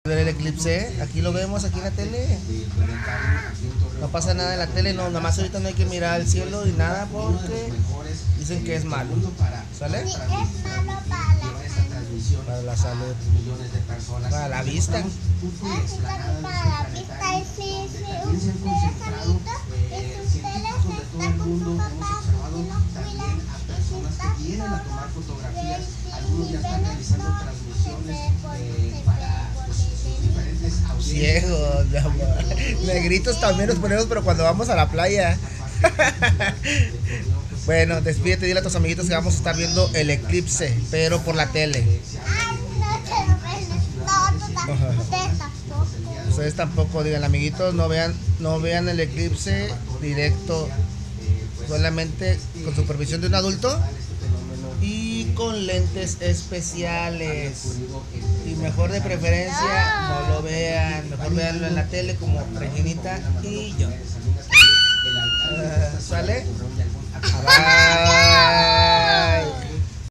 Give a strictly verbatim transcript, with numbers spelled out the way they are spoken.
Ver el eclipse, aquí lo vemos, aquí en la tele. No pasa nada en la tele, no, nada más ahorita no hay que mirar al cielo y nada porque dicen que es malo. ¿Sale? Sí, es malo para la salud. Para la salud. Para la vista. Así también para la vista. Y si, si usted es sanito, y si usted está con su papá, y no cuida, y si está solo, y si ven el sol, se ve por, se ve por Ciegos, mi amor. Negritos también nos ponemos, pero cuando vamos a la playa. Bueno, despídete, dile a tus amiguitos que vamos a estar viendo el eclipse, pero por la tele. Ay, no te lo vendes. No, tú tampoco. Ustedes tampoco. Ustedes tampoco, digan, amiguitos, no vean, no vean el eclipse directo, solamente con supervisión de un adulto y con lentes especiales. Y mejor de preferencia no lo vean, mejor veanlo en la tele como Reginita y yo. Uh, ¿Sale? Bye.